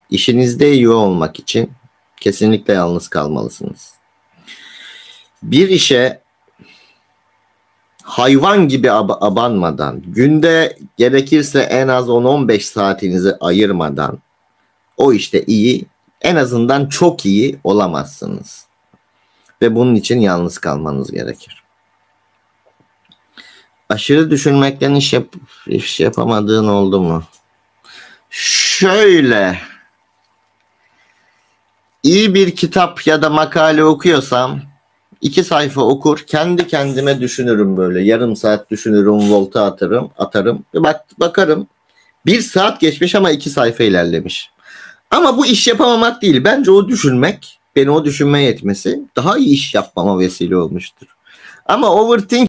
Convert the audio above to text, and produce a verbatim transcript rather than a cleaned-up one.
İşinizde iyi olmak için kesinlikle yalnız kalmalısınız. Bir işe hayvan gibi ab- abanmadan, günde gerekirse en az on on beş saatinizi ayırmadan o işte iyi, en azından çok iyi olamazsınız. Ve bunun için yalnız kalmanız gerekir. Aşırı düşünmekten iş, yap iş yapamadığın oldu mu? Şöyle, iyi bir kitap ya da makale okuyorsam iki sayfa okur, kendi kendime düşünürüm böyle. Yarım saat düşünürüm, volta atarım, atarım. Bak, bakarım. Bir saat geçmiş ama iki sayfa ilerlemiş. Ama bu iş yapamamak değil. Bence o düşünmek, beni o düşünmeye yetmesi daha iyi iş yapmama vesile olmuştur. Ama overthink